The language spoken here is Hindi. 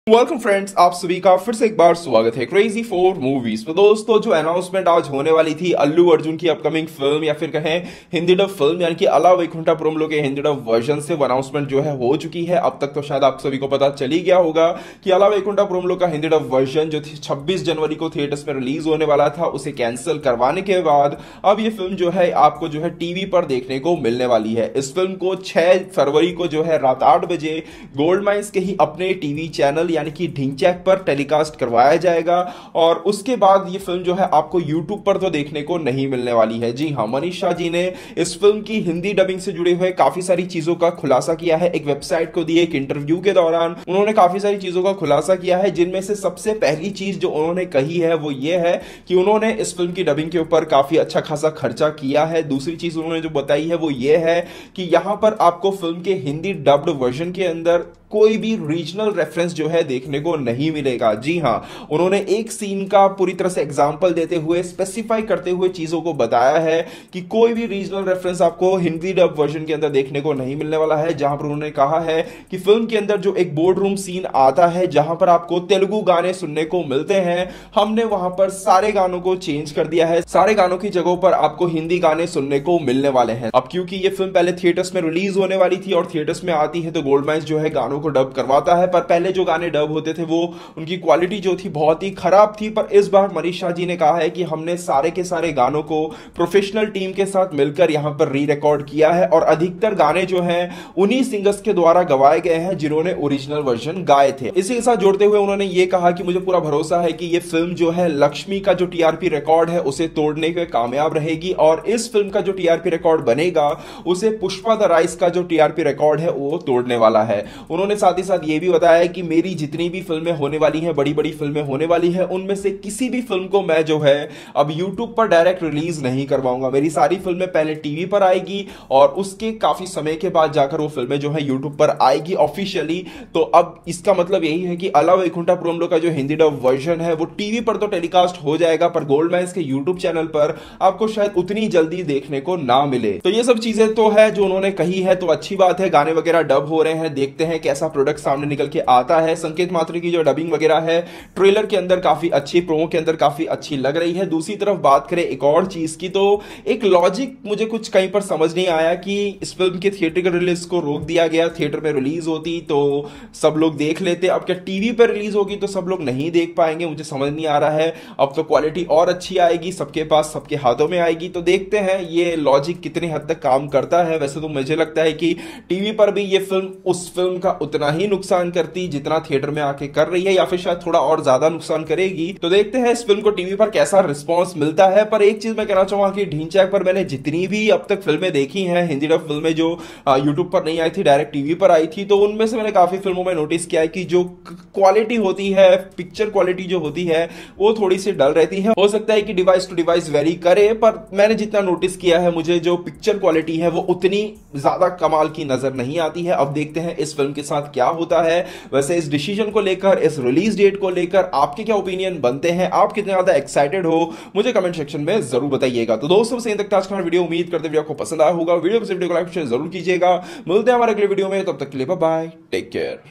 वेलकम फ्रेंड्स, आप सभी का फिर से एक बार स्वागत है क्रेजी फॉर मूवीज। तो दोस्तों, जो अनाउंसमेंट आज होने वाली थी अल्लू अर्जुन की अपकमिंग फिल्म या फिर कहें हिंदी डब फिल्म यानी कि अला वैकुंठपुरम के हिंदी डब वर्जन से वो अनाउंसमेंट जो है हो चुकी है। अब तक तो शायद आप सभी को पता चल ही गया होगा कि अला वैकुंठपुरम का हिंदी डब वर्जन जो 26 जनवरी को थिएटर्स में रिलीज होने वाला था, उसे कैंसिल करवाने के बाद अब ये फिल्म जो है आपको जो है टीवी पर देखने को मिलने वाली है। इस फिल्म को 6 फरवरी को जो है रात 8 बजे गोल्ड माइंस के ही अपने टीवी चैनल यानी कि ढिंचैक पर टेलीकास्ट करवाया जाएगा और उसके बाद ये फिल्म जो है आपको यूट्यूब पर तो देखने को नहीं मिलने वाली है। जी हाँ, मनीष शाह जी ने इस फिल्म की हिंदी डबिंग से जुड़े हुए काफी सारी चीजों का खुलासा किया है। एक वेबसाइट को दिए एक इंटरव्यू के दौरान उन्होंने काफी सारी चीजों का खुलासा किया है, जिनमें से सबसे पहली चीज जो उन्होंने कही है वो ये है कि उन्होंने इस फिल्म की डबिंग के ऊपर काफी अच्छा खासा खर्चा किया है। दूसरी चीज उन्होंने जो बताई है वो ये है कि यहां पर आपको फिल्म के हिंदी डब्ड वर्जन के अंदर कोई भी रीजनल रेफरेंस जो है देखने को नहीं मिलेगा। जी हाँ, उन्होंने एक सीन का पूरी तरह से एग्जांपल देते हुए स्पेसिफाई करते हुए चीजों को बताया है कि कोई भी रीजनल रेफरेंस आपको हिंदी डब वर्जन के अंदर देखने को नहीं मिलने वाला है। जहां पर उन्होंने कहा है कि फिल्म के अंदर जो एक बोर्ड रूम सीन आता है जहां पर आपको तेलुगु गाने सुनने को मिलते हैं, हमने वहां पर सारे गानों को चेंज कर दिया है। सारे गानों की जगहों पर आपको हिंदी गाने सुनने को मिलने वाले हैं। अब क्योंकि ये फिल्म पहले थिएटर्स में रिलीज होने वाली थी और थिएटर्स में आती है तो गोल्ड माइंस जो है गानों को डब करवाता है, पर पहले जो गाने डब होते थे वो उनकी क्वालिटी जो थी बहुत ही खराब थी। पर इस बार मनीष शाह जी ने कहा है कि हमने सारे के सारे गानों को प्रोफेशनल टीम के साथ मिलकर यहां पर री रिकॉर्ड किया है और अधिकतर गाने जो हैं उन्हीं सिंगर्स के द्वारा गवाए गए हैं जिन्होंने ओरिजिनल वर्जन गाए थे। इसी के साथ जोड़ते हुए उन्होंने ये कहा कि मुझे पूरा भरोसा है कि ये फिल्म जो है लक्ष्मी का जो टीआरपी रिकॉर्ड है उसे तोड़ने के कामयाब रहेगी और इस फिल्म का जो टीआरपी रिकॉर्ड बनेगा उसे पुष्पा द राइस का जो टीआरपी रिकॉर्ड है वो तोड़ने वाला है। उन्होंने साथ ही साथ ये भी बताया कि मेरी जितनी भी फिल्में होने वाली हैं, बड़ी बड़ी फिल्में होने वाली हैं, उनमें से किसी भी फिल्म को मैं जो है अब YouTube पर डायरेक्ट रिलीज नहीं करवाऊंगा। मेरी सारी फिल्में पहले टीवी पर आएगी और उसके काफी समय के बाद जाकर वो फिल्में जो है YouTube पर आएगी ऑफिशियली। तो अब इसका मतलब यही है कि अला वैकुंठपुरम का जो हिंदी डब वर्जन है वो टीवी पर तो टेलीकास्ट हो जाएगा, पर गोल्ड माइंस के YouTube चैनल पर आपको शायद उतनी जल्दी देखने को ना मिले। तो ये सब चीजें तो है जो उन्होंने कही है, तो अच्छी बात है। गाने वगैरह डब हो रहे हैं, देखते हैं कैसा प्रोडक्ट सामने निकल के आता है। संकेत मात्र की जो डबिंग वगैरह है ट्रेलर के अंदर काफी अच्छी, प्रोमो के अंदर काफी अच्छी लग रही है। दूसरी तरफ बात करें एक और चीज की, तो एक लॉजिक मुझे कुछ कहीं पर समझ नहीं आया कि इस फिल्म के थिएटर रिलीज को रोक दिया गया। थिएटर में रिलीज होती तो सब लोग देख लेते, अब क्या टीवी पर रिलीज होगी तो सब लोग नहीं देख पाएंगे? मुझे समझ नहीं आ रहा है। अब तो क्वालिटी और अच्छी आएगी, सबके पास सबके हाथों में आएगी, तो देखते हैं ये लॉजिक कितनी हद तक काम करता है। वैसे तो मुझे लगता है कि टीवी पर भी ये फिल्म उस फिल्म का उतना ही नुकसान करती जितना थिएटर में आके कर रही है, या फिर शायद थोड़ा और ज्यादा नुकसान करेगी। तो देखते हैं इस फिल्म को टीवी पर कैसा रिस्पांस मिलता है। पर एक चीज मैं कहना चाहूंगा कि ढिंचैक पर मैंने जितनी भी अब तक फिल्में देखी हैं हिंदी डब फिल्में जो यूट्यूब पर नहीं आई थी, डायरेक्ट टीवी पर आई थी, तो उनमें से मैंने काफी फिल्मों में नोटिस किया है कि जो क्वालिटी होती है, पिक्चर क्वालिटी जो होती है वो थोड़ी सी डल रहती है। हो सकता है कि डिवाइस टू डिवाइस वेरी करे, पर मैंने जितना नोटिस किया है मुझे जो पिक्चर क्वालिटी है वो उतनी ज्यादा कमाल की नजर नहीं आती है। अब देखते हैं इस फिल्म के साथ क्या होता है। वैसे इस डिसीजन को लेकर, इस रिलीज डेट को लेकर आपके क्या ओपिनियन बनते हैं? आप कितने ज्यादा एक्साइटेड हो मुझे कमेंट सेक्शन में जरूर बताइएगा। तो दोस्तों, से तक आज का वीडियो, उम्मीद करते वीडियो आपको पसंद आया होगा। वीडियो को लाइक शेयर जरूर कीजिएगा। मिलते हैं हमारे अगले वीडियो में, तब तक के लिए बाय बाय, टेक केयर।